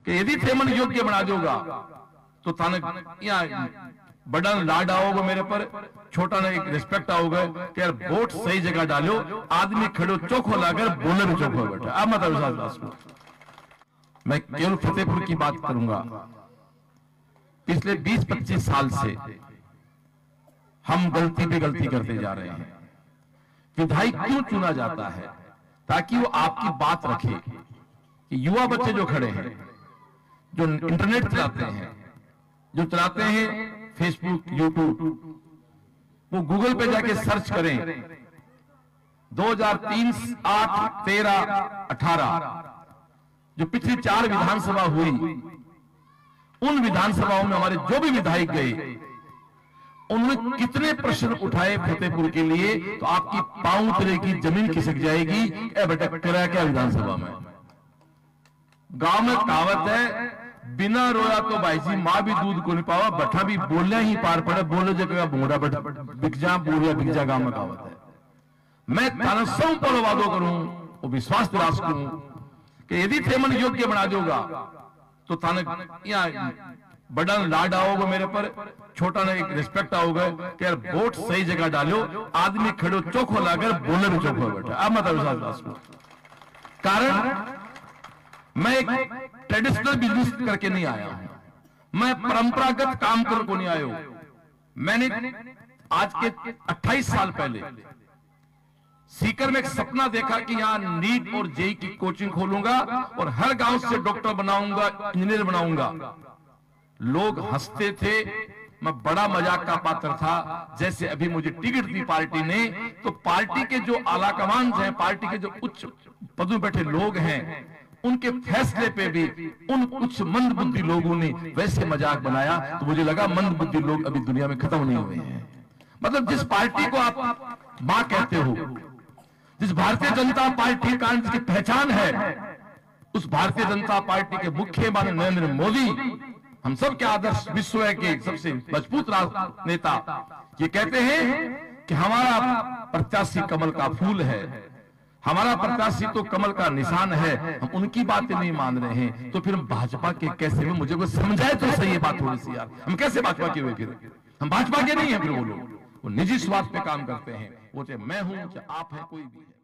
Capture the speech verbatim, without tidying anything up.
कि यदि थे मन योग्य बना दोगा तो थाने यहाँ बड़ा लाड आओगे मेरे पर, छोटा ना एक रिस्पेक्ट आओगे कि यार वोट सही जगह डालो, आदमी खड़ो चौखो लाकर बोले भी चौखो बैठा। अब मत विश्वास को मैं केवल फतेहपुर की बात करूंगा। पिछले बीस पच्चीस साल से हम गलती पे गलती करते जा रहे हैं। विधायक क्यों चुना जाता है? ताकि वो आपकी बात रखे कि युवा बच्चे जो खड़े हैं, जो इंटरनेट चलाते हैं, जो चलाते हैं फेसबुक, यूट्यूब, वो गूगल पे जाके सर्च करें दो हज़ार तीन, आठ, तेरह, अठारह जो पिछली चार विधानसभा हुई, उन विधानसभाओं में हमारे जो भी विधायक गए उन्होंने कितने प्रश्न उठाए फतेहपुर के लिए, तो आपकी पांव तले की जमीन खिसक जाएगी। ए बेटा करा क्या विधानसभा में? गांव में कहावत है, बिना रोया तो भाई जी मां भी दूध को नहीं पावा, बठा भी बोलिया ही पार पड़े, बोले जगह बूढ़ा बट बिकजा बोलिया बिकजा, गांव में कहावत है। मैं थाना सौ पर वादो करूं और विश्वास दिलास करूं कि यदि थे मन योग्य बना दोगा तो थाने यहाँ बड़ा लाड आओगे मेरे पर, छोटा ना एक रिस्पेक्ट आओगे कि यार वोट सही जगह डालो, आदमी खड़ो चौखो लाकर बोले भी चौखो बैठा। अब मत विश्वास दिलास को कारण मैं एक ट्रेडिशनल बिजनेस करके नहीं आया हूं, मैं परंपरागत काम कर को नहीं आया हूं। मैंने आज के अट्ठाईस साल पहले सीकर में एक सपना देखा कि यहां नीट और जेई की कोचिंग खोलूंगा और हर गांव से डॉक्टर बनाऊंगा, इंजीनियर बनाऊंगा। लोग हंसते थे, मैं बड़ा मजाक का पात्र था। जैसे अभी मुझे टिकट दी पार्टी ने, तो पार्टी के जो आला कमान हैं, पार्टी के जो उच्च पदों में बैठे लोग हैं, उनके फैसले पे भी उन कुछ मंद बुद्धि लोगों ने वैसे मजाक बनाया, तो मुझे लगा मंद बुद्धि लोग अभी दुनिया में खत्म नहीं हुए हैं। मतलब जिस पार्टी को आप मां कहते हो, जिस भारतीय जनता पार्टी का जिसकी पहचान है, उस भारतीय जनता पार्टी के मुख्य माननीय नरेंद्र मोदी, हम सब के आदर्श विश्व के सबसे मजबूत नेता, ये कहते हैं कि हमारा प्रत्याशी कमल का फूल है, हमारा प्रत्याशी तो कमल का निशान है। हम उनकी बातें नहीं मान रहे हैं, तो फिर हम भाजपा के कैसे में? मुझे कोई समझाए तो सही है बात थोड़ी सी यार, हम कैसे भाजपा के हुए? फिर हम भाजपा के नहीं है, फिर वो लोग वो निजी स्वार्थ पे काम करते हैं। वो चाहे मैं हूं चाहे आप हैं, कोई भी है।